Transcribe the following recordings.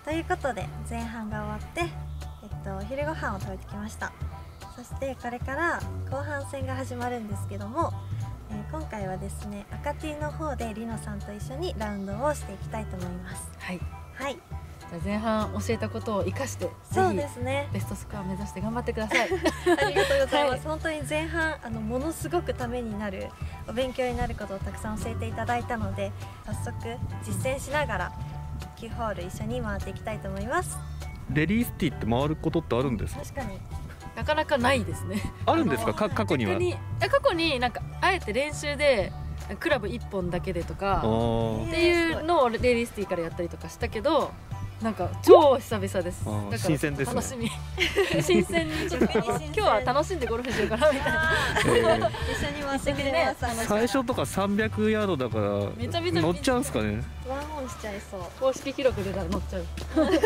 ということで前半が終わって、お昼ご飯を食べてきました。そしてこれから後半戦が始まるんですけども、今回はですね赤 T の方でりのさんと一緒にラウンドをしていきたいと思います。 はい、 はい、 じゃあ前半教えたことを生かしてそうですね、 ベストスコアを目指して頑張ってください。 ありがとうございます、はい、本当に前半ものすごくためになるお勉強になることをたくさん教えていただいたので、早速実践しながら9ホール一緒に回っていきたいと思います。 レディースティーって回ることってあるんですか？ 確かになかなかないですね。 あるんですか？過去には。 過去になんかあえて練習でクラブ1本だけでとかっていうのをレディースティーからやったりとかしたけど、なんか超久々です。だから新鮮ですね。 楽しみ。新鮮にちょっと今日は楽しんでゴルフしようかなみたいな。 一緒に回ってくれます。 最初とか300ヤードだからめちゃめちゃ乗っちゃうんですかね。 ワンオンしちゃいそう。 公式記録出たら乗っちゃう。まあでも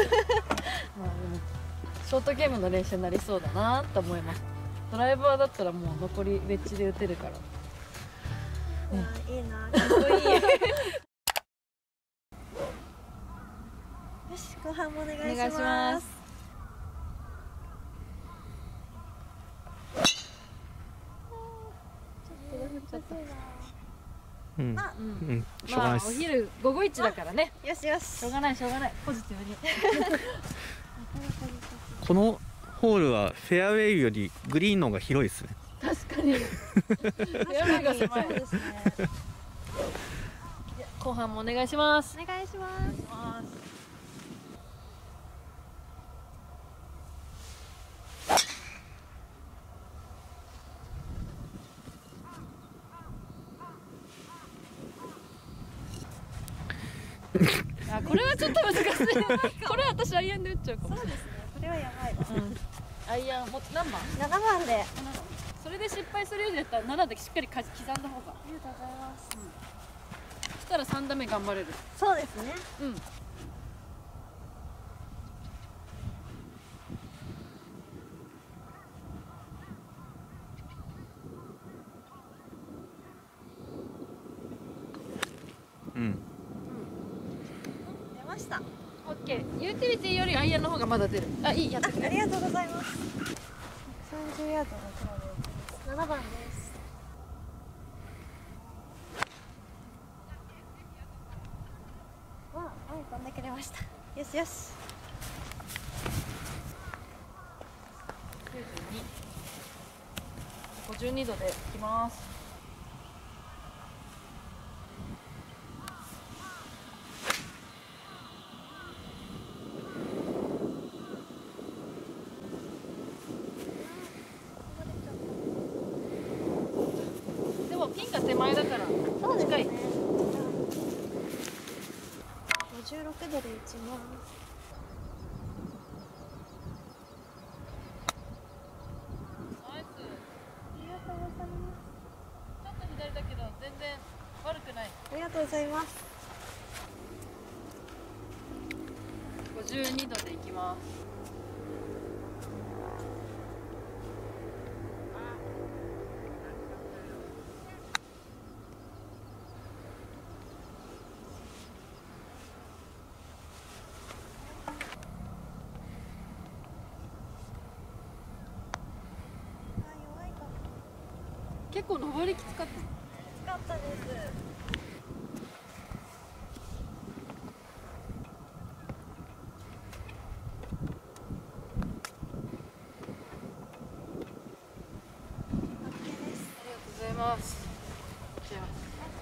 ショートゲームの練習になりそうだなと思います。ドライバーだったらもう残りウェッジで打てるから。 いいな、かっこいい。よし、後半もお願いします。 うん、 あ、 しょうがないです。 まあお昼午後1だからね。 よしよし。 しょうがないポジティブに。 このホールはフェアウェイよりグリーンの方が広いですね。 確かに。やめが狭い。 そうですね。 後半もお願いします。 お願いします。 あ、これはちょっと難しい。これは私アイアンで打っちゃうかも。 そうですね。これはやばい。 アイアンも何番 7番で。 それで失敗するよりだったら7でしっかり刻んだ方が。 ありがとうございます。 そしたら3打目頑張れる。 そうですね。 うん。 うん。 出ました。 オッケー。ユーティリティよりアイアンの方がまだ出る。あ、いい、やってくれ。 ありがとうございます。130ヤードのクラブを打ちます。7番です。わあ、飛んでくれました。よしよし。 52度でいきます。でもピンが手前だから近い。 56度で打ちます。 ナイス。 ありがとうございます。 ちょっと左だけど全然悪くない。 ありがとうございます。 52度でいきます。結構登りきつかった。 きつかったです。 ありがとうございます。じゃあ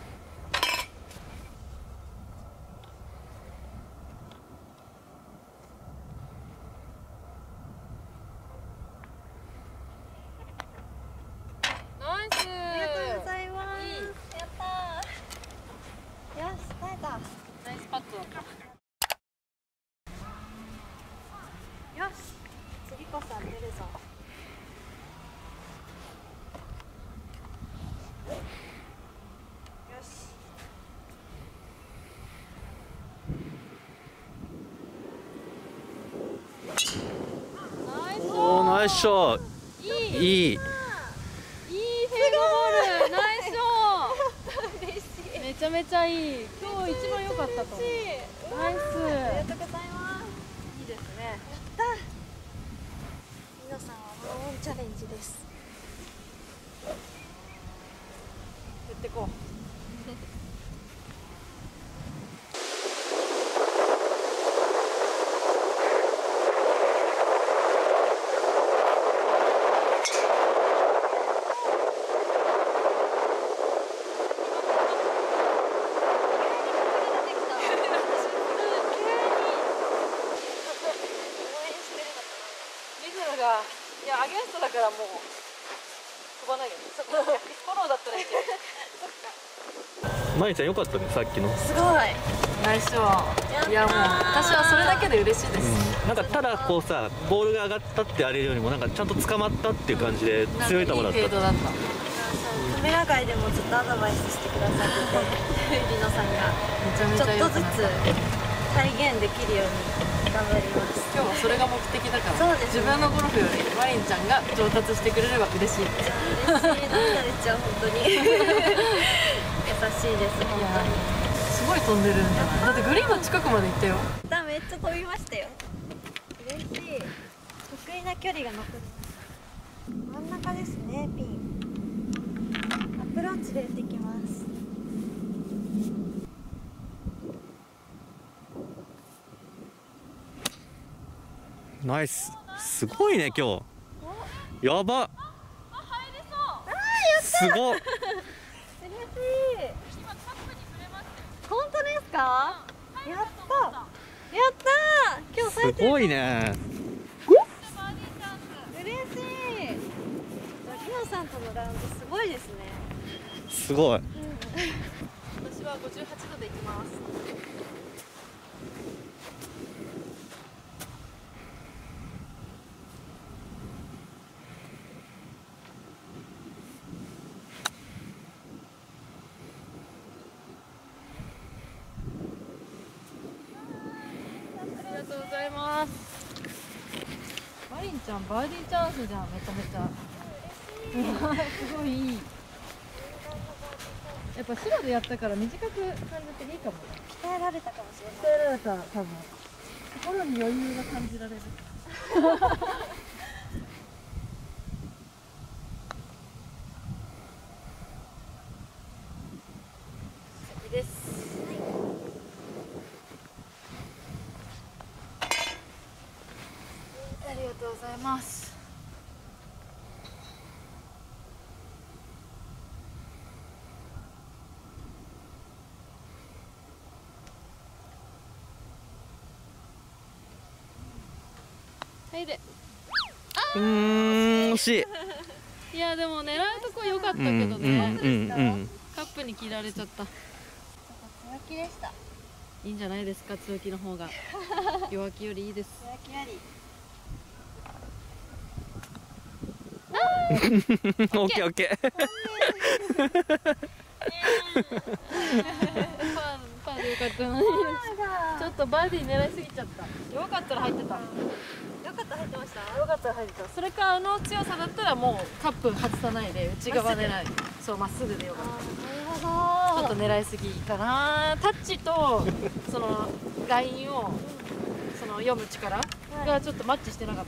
ナイス。 ありがとうございます。やったー。よし、耐えた。 ナイスパットだった。 よし、次こそ当てるぞ。よし。 ナイスショおー、ナイスショー。 いいいい。 いいフェードボール。ナイスショー。 嬉しい。 めちゃめちゃいい。今日一番良かったと思う。ナイス。 ありがとうございます。 ね。 た。りのさんはもうオンチャレンジです。 やってこう。いや、アゲンストだからもう飛ばないよね。フォローだったらいいけど。 まりちゃん良かったね、さっきの。 すごい。 ナイスショー。いやもう私はそれだけで嬉しいです。 なんかただこうさ、ボールが上がったってあれよりもなんかちゃんと捕まったっていう感じで強い球だった。 いいフェードだった。 カメラ外でもずっとアドバイスしてくださってて、りのさんがめちゃめちゃちょっとずつ再現できるように頑張ります。 今日はそれが目的だから。 そうですね。 自分のゴルフよりマリンちゃんが上達してくれれば嬉しいです。 嬉しい。涙出ちゃう本当に。優しいです本当に。 すごい飛んでるんじゃない？だってグリーンの近くまで行ったよ。 めっちゃ飛びましたよ。嬉しい。得意な距離が残ります。真ん中ですね、ピン。アプローチで打ってきます。 ナイス。すごいね今日。やば。すごっ。 嬉しい。本当ですか？やった。やった。今日すごいね。 嬉しい。りのさんとのラウンドすごいですね。 すごい。 私は58度で行きます。マリンちゃんバーディーチャンスじゃん、めちゃめちゃ。すごいいい。やっぱ白でやったから短く感じていいかもね。 鍛えられたかもしれない。 鍛えられた、多分。心に余裕が感じられる。次です。ありがとうございます。はいで。 惜しい。 いやでも狙うとこ良かったけどね。カップに切られちゃった。 強気でした。 いいんじゃないですか、強気の方が。弱気よりいいです。 弱気あり。 オッケーオッケー。 パーでよかったのに。ちょっとバーディー狙いすぎちゃった。よかったら入ってた。 よかった入ってました。 よかったら入ってた。それかあの強さだったらもうカップ外さないで内側狙い。そう、まっすぐでよかった。ちょっと狙いすぎかな。タッチとそのラインをその読む力がちょっとマッチしてなかった。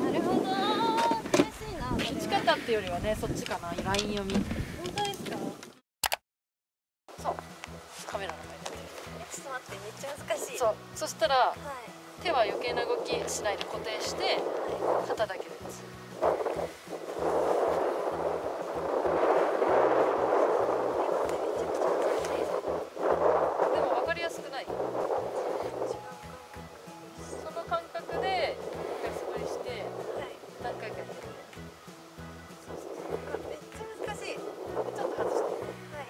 なるほど。悔しいな。 打ち方っていうよりはね、そっちかな。ライン読み。 本当ですか？ そう。カメラの前で。 ちょっと待って、めっちゃ難しい。 そう。そしたらはい。 手は余計な動きしないで固定して肩だけで打つ。でも分かりやすくない？その感覚で一回素振りして何回かやって。そうそうそう。 めっちゃ難しい。 ちょっと外して。 はい。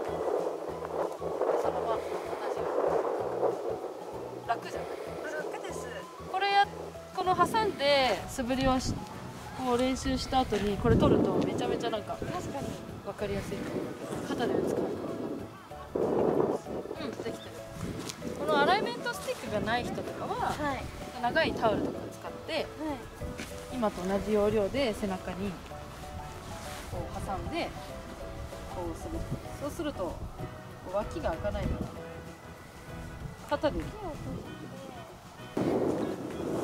そのまま同じように。楽じゃない？ 楽です。 この挟んで素振りをこう練習した後にこれ取るとめちゃめちゃなんか確かに分かりやすい。肩で打つ感覚。うん、できてる。このアライメントスティックがない人とかは、 はい。 長いタオルとかを使ってはい。 今と同じ要領で背中にこう挟んでこうする。そうすると脇が開かないから肩で打つ。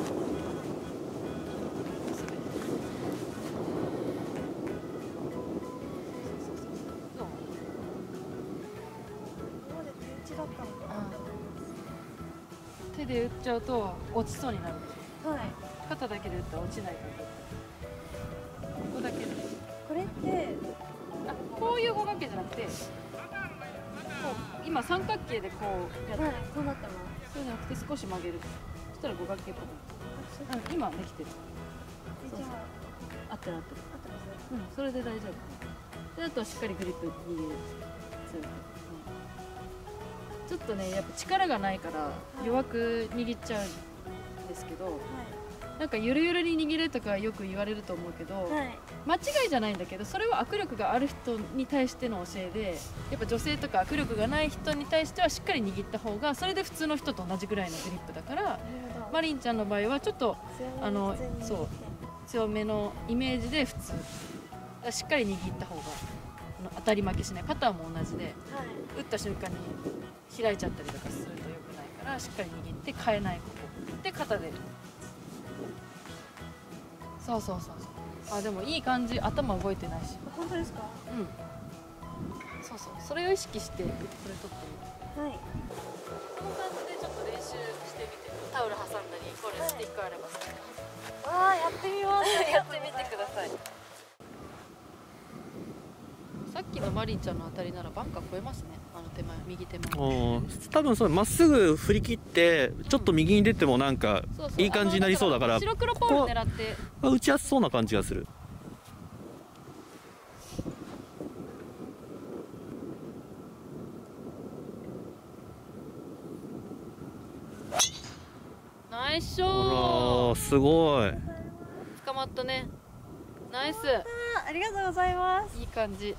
じだったのか手で打っちゃうと落ちそうになる。 な。はい。 肩だけで打ったら落ちないから。ここだけで。 これってこういう五角形じゃなくて、こう今三角形でこうやって、 はい、こうなってます。 そうじゃなくて少し曲げる。そしたら五角形っぽくなる。今できてる。 じゃあ合ってる合ってる。 合ってます。 それで大丈夫。であとはしっかりグリップ握る。強く。ちょっとねやっぱ力がないから弱く握っちゃうんですけど、なんかゆるゆるに握れとかよく言われると思うけど、 はい。はい。 間違いじゃないんだけど、それは握力がある人に対しての教えで、やっぱ女性とか握力がない人に対してはしっかり握った方がそれで普通の人と同じぐらいのグリップだから、 なるほど。 マリンちゃんの場合はちょっと強めに普通に握ってそう強めのイメージで普通しっかり握った方が当たり負けしない。パターンも同じで、 はい。 打った瞬間に開いちゃったりとかすると良くないから、しっかり握って変えないここで肩で、そうそうそうそう。あでもいい感じ、頭動いてないし。 本当ですか？ うんそうそう、それを意識してこれ取ってみる。 はい。 この感じでちょっと練習してみて、タオル挟んだりこれスティックあれば好きなわあ、やってみます。 やってみてください。さっきのマリンちゃんの当たりならバンカー越えますね。あの手前、右手前。 多分そうまっすぐ振り切ってちょっと右に出てもなんかそうそういい感じになりそうだから白黒ポール狙って打ちやすそうな感じがする。 ナイスショあー。 らすごい。 捕まったね。ナイス。 ありがとうございます。 いい感じ。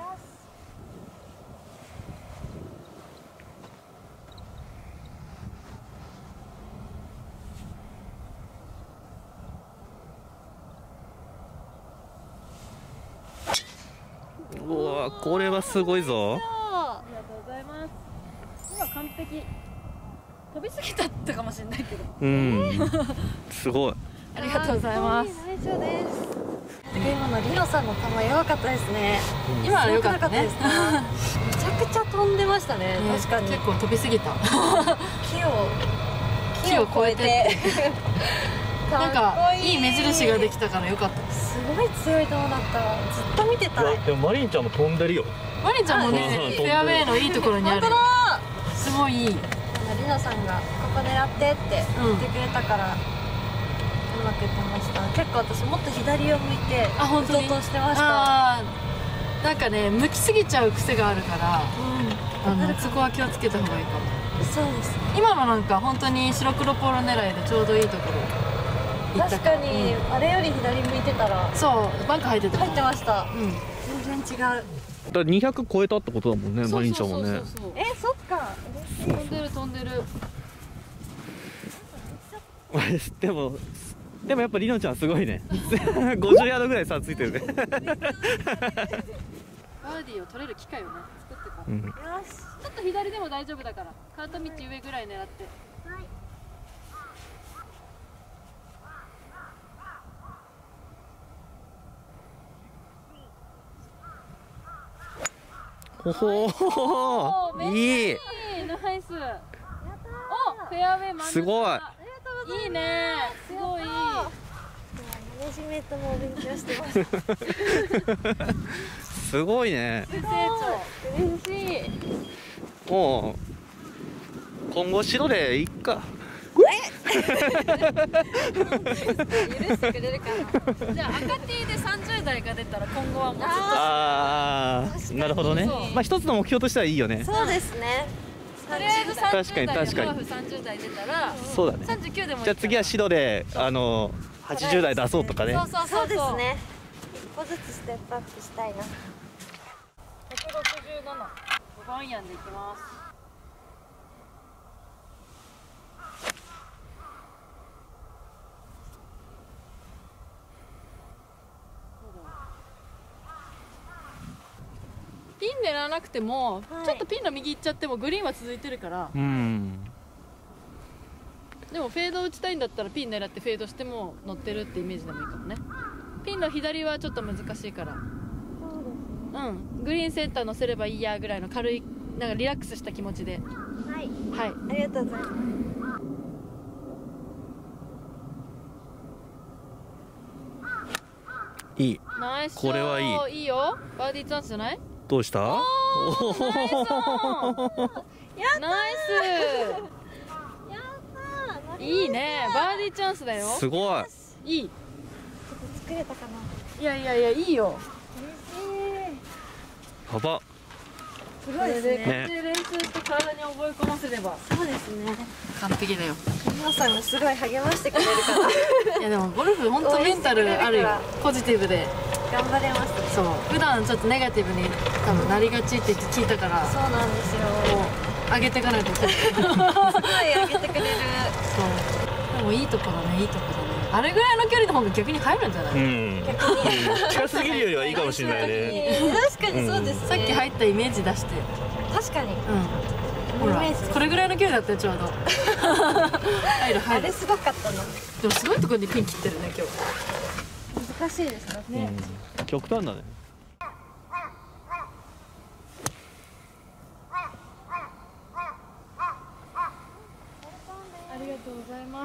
うわこれはすごいぞ。 ありがとうございます。今完璧。飛びすぎたってかもしれないけど。 すごい。 ありがとうございます。 大丈夫です。今のリノさんの球弱かったですね。 今は良かったね。 すごくなかったですか？めちゃくちゃ飛んでましたね。確かに結構飛びすぎた。 木を越えてなんかいい目印ができたから良かったです。 すごい強い球だった。ずっと見てたい。 でもマリンちゃんも飛んでるよ。 マリンちゃんもね、フェアウェイのいいところにある。すごいいい。 リノさんがここ狙ってって言ってくれたから、うまくいってました。結構私もっと左を向いて打とうとしてました。 なんかね、向きすぎちゃう癖があるから、そこは気をつけた方がいいかも。 そうですね。 今のなんか本当に白黒ポール狙いでちょうどいいところ行った。 確かに、あれより左向いてたらそうバンカー入ってた。 入ってました。 全然違う。 だから200超えたってことだもんね、マリンちゃんもね。 そっか。 飛んでる飛んでる。 でもやっぱりリノちゃんすごいね。50ヤードぐらい差ついてるね。 バーディーを取れる機会をね作ってこう。 よし。 ちょっと左でも大丈夫だから、カート道上ぐらい狙って。 はい。 ほほーいい。 ナイス。お、フェアウェイ真ん中。 すごい。 いいね。すごいいい。 マネジメントもお勉強してます。 すごいね。 成長。嬉しい。 もう今後白でいっか。 許してくれるかな。じゃあ赤 T で30代が出たら今後はもうずっと。 ああ、なるほどね。まあ一つの目標としてはいいよね。 そうですね。 とりあえず30代で確かにハーフ30代出たら、 そうだね。 39でもいい。 じゃあ次は白で80代出そうとかね。 そうですね。一歩ずつステップアップしたいな。 167。5番アイアンでいきます。ピン狙わなくても、ちょっとピンの右行っちゃってもグリーンは続いてるから。でもフェード打ちたいんだったらピン狙ってフェードしても乗ってるってイメージでもいいかもね。ピンの左はちょっと難しいから、グリーンセンター乗せればいいやぐらいの軽いなんかリラックスした気持ちで。 はい、 はい。 ありがとうございます。 いい。 ナイス。 これはいい。 いいよ。バーディーチャンスじゃない？ どうした？ おー、ナイスオン。ナイス。いいね。バーディーチャンスだよ。 すごい。 いい。 ちょっと作れたかな。 いやいやいや、いいよ。 幅。 すごいですね。 これで練習して体に覚え込ませれば。 そうですね。 完璧だよ。 皆さんもすごい励ましてくれるから。 いやでもゴルフ本当メンタルあるよ。ポジティブで。 頑張れますね。 そう。普段ちょっとネガティブに多分なりがちって聞いたから。 そうなんですよ。 もう上げていかないといけない。 すごい上げてくれる。 そう。でもいいとこだね、いいとこだね。あれぐらいの距離の方が逆に入るんじゃない？ うん。近すぎるよりはいいかもしれないね。 確かにそうですね。 さっき入ったイメージ出して。 確かに。 ほら、これぐらいの距離だったよちょうど。入る入る。 あれすごかったな。 でもすごいところにピン切ってるね今日。 難しいですね。 極端だね。 ありがとうございます。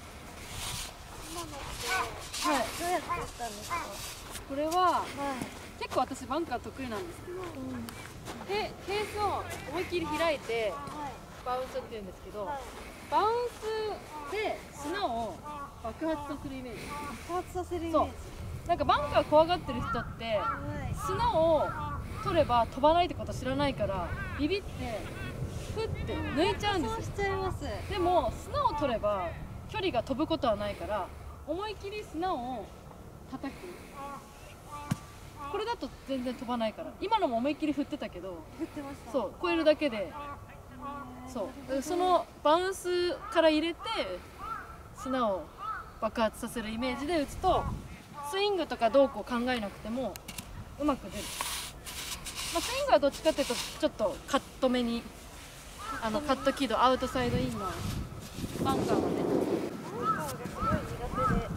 はい。どうやってやったんですか。 これは結構私バンカー得意なんですけど、でフェースを思いっきり開いてバウンスって言うんですけど、バウンスで砂を爆発させるイメージ。 爆発させるイメージ。 そう。なんかバンカー怖がってる人って砂を取れば飛ばないってこと知らないからビビってふって抜いちゃうんですよ。 そうしちゃいます。 でも砂を取れば距離が飛ぶことはないから思い切り砂を叩く。これだと全然飛ばないから。今のも思いっきり振ってたけど、 振ってました。 そう超えるだけで、そうそのバウンスから入れて砂を爆発させるイメージで打つとスイングとかどうこう考えなくてもうまく出る。まあ、スイングはどっちかっていうとちょっとカット目にカット軌道アウトサイドインのバンカーはね。 バンカーがすごい苦手で。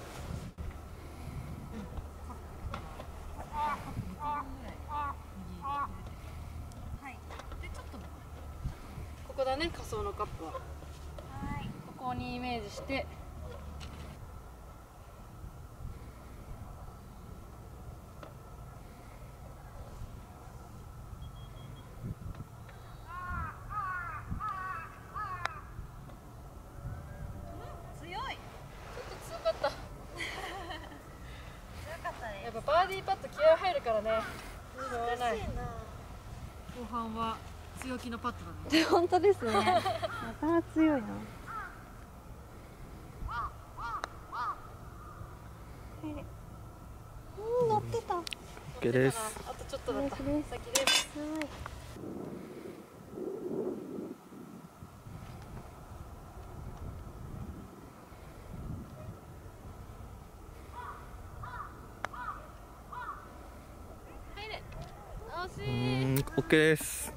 ここだね、仮想のカップは。ここにイメージして。 強い。 ちょっと強かった。 強かったね。 やっぱバーディーパット気合入るからね。しょうがない。 難しいな。 後半は強気のパットだね。 本当ですね。また強いな。乗ってた。 OK です。 あとちょっとだった。先です。 はい。 入れ。惜しい。 OK です。